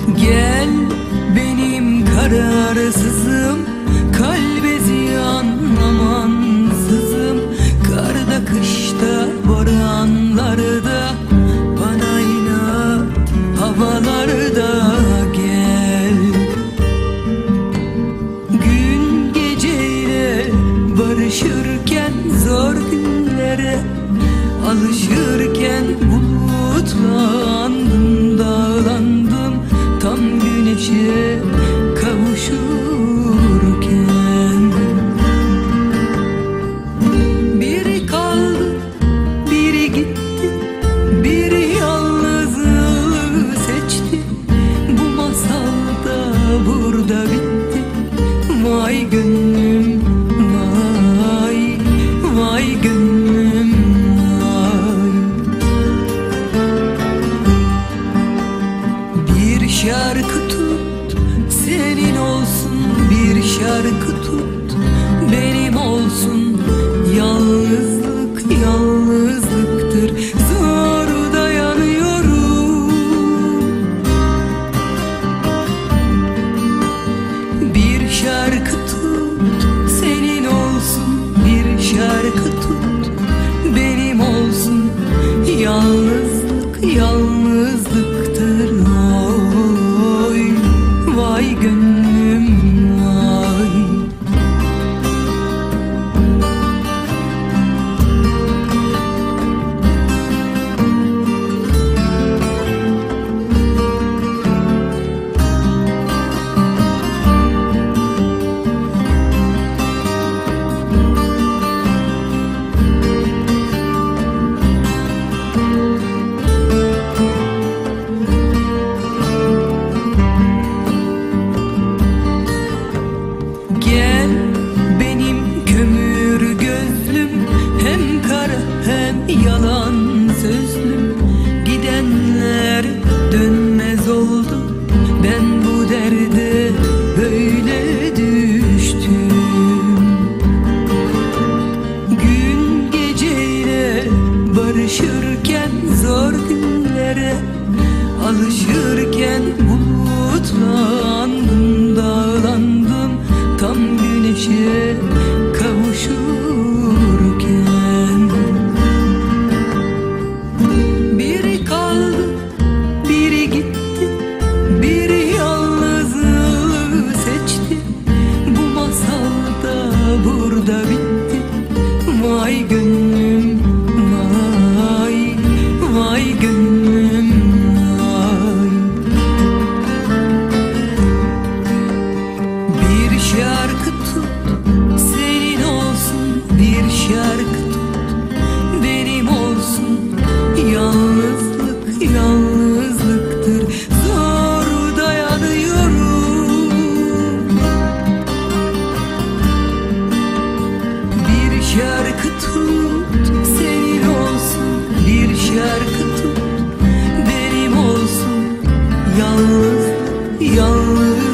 Gel benim kararsızım, kalbe ziyan amansızım. Karda kışta boranlarda, bana inat havalarda gel. Gün geceyle barışırken zor günlere, alışırken bulutlandım, dağlandım tam güneşe kavuşurken. Biri kaldı, biri gitti, biri yalnızlığı seçti. Bu masalda burada bitti. Vay gönlüm, vay, vay gönlüm, vay. Bir şarkı tut, senin olsun. Bir şarkı tut, benim olsun. Yalnızlık yalnızlıktır, zor dayanıyorum. Bir şarkı tut, senin olsun. Bir şarkı tut, benim olsun. Yalnızlık yalnızlıktır, oy, vay gönlüm, vay. Gel benim kömür gözlüm, hem kara hem yalan sözlüm. Gidenler dönmez oldu, ben bu derde böyle düştüm. Gün geceyle barışırken zor günlere, alışırken bulutlandım, dağlandım tam güneşe kavuşurken. Biri kaldı, biri gitti, biri yalnızlığı seçti. Bu masalda burada bitti. Vay gönlüm, vay, vay gönlüm, vay. Bir şarkı tut, senin olsun. Bir şarkı tut, benim olsun. Yalnızlık yalnızlıktır, zor dayanıyorum. Bir şarkı tut, senin olsun. Bir şarkı tut, benim olsun. Yalnızlık yalnızlıktır.